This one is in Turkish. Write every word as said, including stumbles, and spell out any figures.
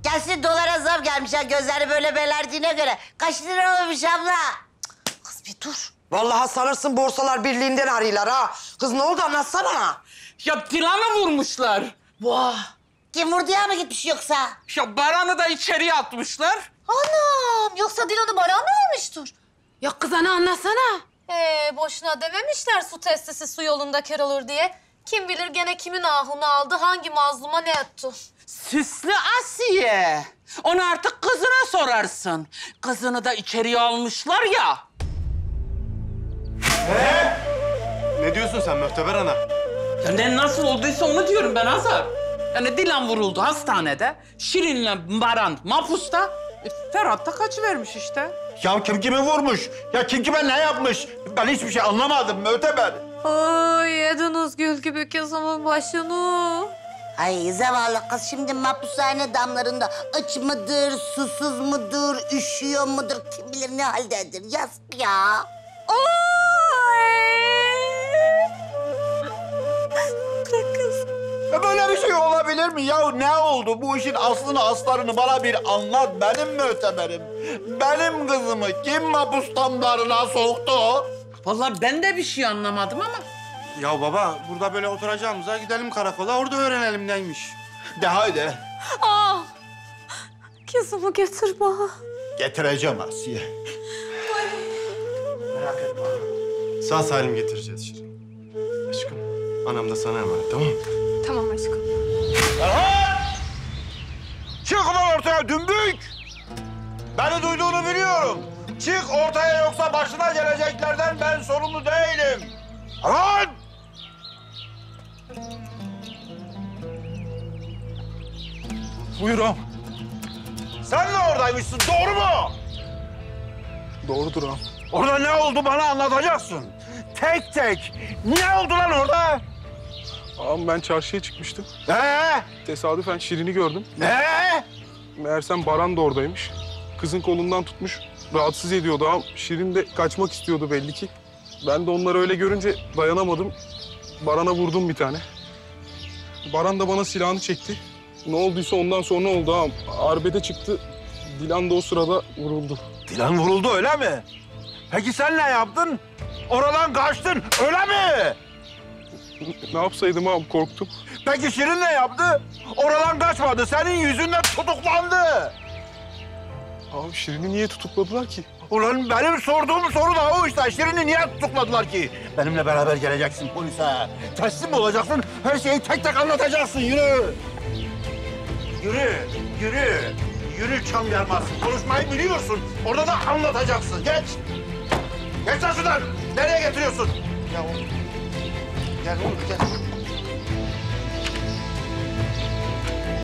Gelsin dolara zam gelmiş ha, gözleri böyle belerdiğine göre. Kaç lira olmuş abla? Cık, kız bir dur. Vallahi sanırsın borsalar birliğinden arıyorlar ha. Kız ne oldu anlatsana. Ya Dilan'ı vurmuşlar. Vah. Kim vurdu ya mı gitmiş yoksa? Ya Baran'ı da içeriye atmışlar. Anam, yoksa Dilan'ı Baran mı vurmuştur? Ya kız ana anlatsana. Ee, boşuna dememişler su testisi su yolunda kör olur diye. Kim bilir gene kimin ahını aldı, hangi mazluma ne etti? Süslü Asiye. Onu artık kızına sorarsın. Kızını da içeriye almışlar ya. Ne diyorsun sen Möhteber Ana? Ya ne nasıl olduysa onu diyorum ben Azar. Yani Dilan vuruldu hastanede. Şirin'le Baran mapusta. E, Ferhat da kaçıvermiş işte. Ya kim kimi vurmuş? Ya kim kime ne yapmış? Ben hiçbir şey anlamadım Möhteber. Ay yediniz gül gibi kızımın başını. Ay zavallı kız şimdi mahpushane damlarında aç mıdır, susuz mudur, üşüyor mudur, kim bilir ne haldedir. Yazık ya. Ya böyle bir şey olabilir mi? Ya ne oldu? Bu işin aslını aslarını bana bir anlat. Benim Möhteberim. Benim kızımı kim mahpus damlarına soktu? Vallahi ben de bir şey anlamadım ama. Ya baba, burada böyle oturacağımıza gidelim karakola, orada öğrenelim neymiş. De haydi. Ah, kızımı getir bana. Getireceğim Asiye. Merak etme. Sağ salim getireceğiz Şirin. Aşkım, anam da sana emanet, tamam mı? Tamam aşkım. Çık ulan ortaya dümbük! Beni duyduğunu biliyorum. Çık ortaya yoksa başına geleceklerden ben sorumlu değilim. Lan! Buyur ağam. Sen de oradaymışsın, doğru mu? Doğrudur ağam. Orada ne oldu bana anlatacaksın. Tek tek. Ne oldu lan orada? Ağam ben çarşıya çıkmıştım. Ee? Tesadüfen Şirin'i gördüm. Ee? Meğersem Baran da oradaymış. Kızın kolundan tutmuş, rahatsız ediyordu ağam. Şirin de kaçmak istiyordu belli ki. Ben de onları öyle görünce dayanamadım. Baran'a vurdum bir tane. Baran da bana silahını çekti. Ne olduysa ondan sonra oldu ağam. Arbede çıktı. Dilan da o sırada vuruldu. Dilan vuruldu öyle mi? Peki sen ne yaptın? Oradan kaçtın öyle mi? Ne yapsaydım ağam, korktum. Peki Şirin ne yaptı? Oradan kaçmadı, senin yüzünden tutuklandı. Ağam Şirin'i niye tutukladılar ki? Ulan benim sorduğum soru da o işte. Şirin'i niye tutukladılar ki? Benimle beraber geleceksin polise. Teslim olacaksın, her şeyi tek tek anlatacaksın. Yürü. Yürü, yürü. Yürü çam yarmaz. Konuşmayı biliyorsun. Orada da anlatacaksın. Geç. Geç lan şuradan. Nereye getiriyorsun? Ya oğlum. Gel oğlum gel.